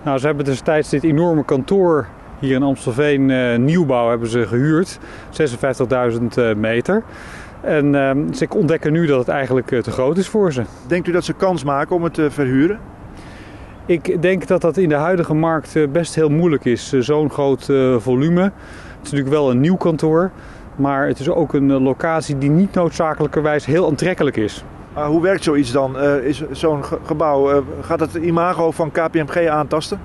Nou, ze hebben destijds dit enorme kantoor hier in Amstelveen, nieuwbouw, hebben ze gehuurd. 56.000 meter. En ze ontdekken nu dat het eigenlijk te groot is voor ze. Denkt u dat ze kans maken om het te verhuren? Ik denk dat dat in de huidige markt best heel moeilijk is. Zo'n groot volume. Het is natuurlijk wel een nieuw kantoor. Maar het is ook een locatie die niet noodzakelijkerwijs heel aantrekkelijk is. Hoe werkt zoiets dan? Is zo'n gebouw, gaat het imago van KPMG aantasten?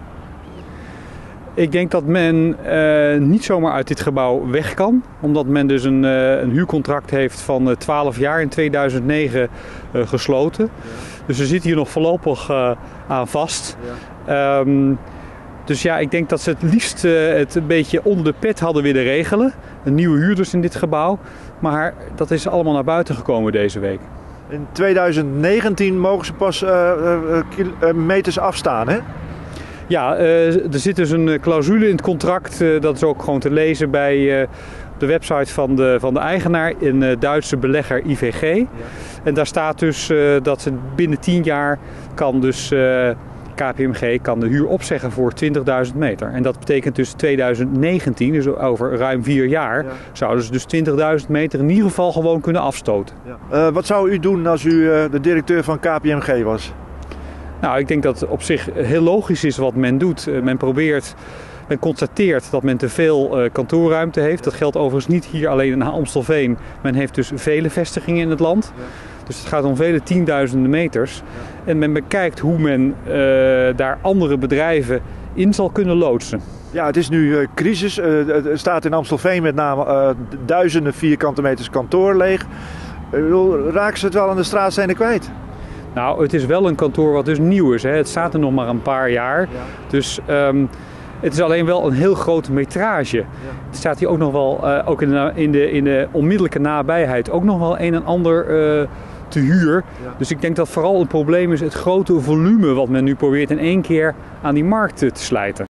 Ik denk dat men niet zomaar uit dit gebouw weg kan. Omdat men dus een huurcontract heeft van 12 jaar in 2009 gesloten. Ja. Dus ze zitten hier nog voorlopig aan vast. Ja. Dus ja, ik denk dat ze het liefst het een beetje onder de pet hadden willen regelen. Een nieuwe huurders in dit gebouw. Maar dat is allemaal naar buiten gekomen deze week. In 2019 mogen ze pas meters afstaan, hè? Ja, er zit dus een clausule in het contract. Dat is ook gewoon te lezen bij de website van de eigenaar, een Duitse belegger IVG. Ja. En daar staat dus dat ze binnen 10 jaar kan dus KPMG kan de huur opzeggen voor 20.000 meter. En dat betekent dus 2019, dus over ruim 4 jaar, zouden ze dus 20.000 meter in ieder geval gewoon kunnen afstoten. Ja. Wat zou u doen als u de directeur van KPMG was? Nou, ik denk dat het op zich heel logisch is wat men doet. Men constateert dat men te veel kantoorruimte heeft. Dat geldt overigens niet hier alleen in Amstelveen. Men heeft dus vele vestigingen in het land. Ja. Dus het gaat om vele tienduizenden meters. Ja. En men bekijkt hoe men daar andere bedrijven in zal kunnen loodsen. Ja, het is nu crisis. Er staat in Amstelveen met name duizenden vierkante meters kantoor leeg. Raken ze het wel aan de straatstenen kwijt? Nou, het is wel een kantoor wat dus nieuw is. Hè. Het staat er nog maar een paar jaar. Ja. Dus het is alleen wel een heel grote metrage. Ja. Het staat hier ook nog wel, ook in de onmiddellijke nabijheid, ook nog wel een en ander te huur. Ja. Dus ik denk dat vooral het probleem is het grote volume wat men nu probeert in één keer aan die markt te slijten.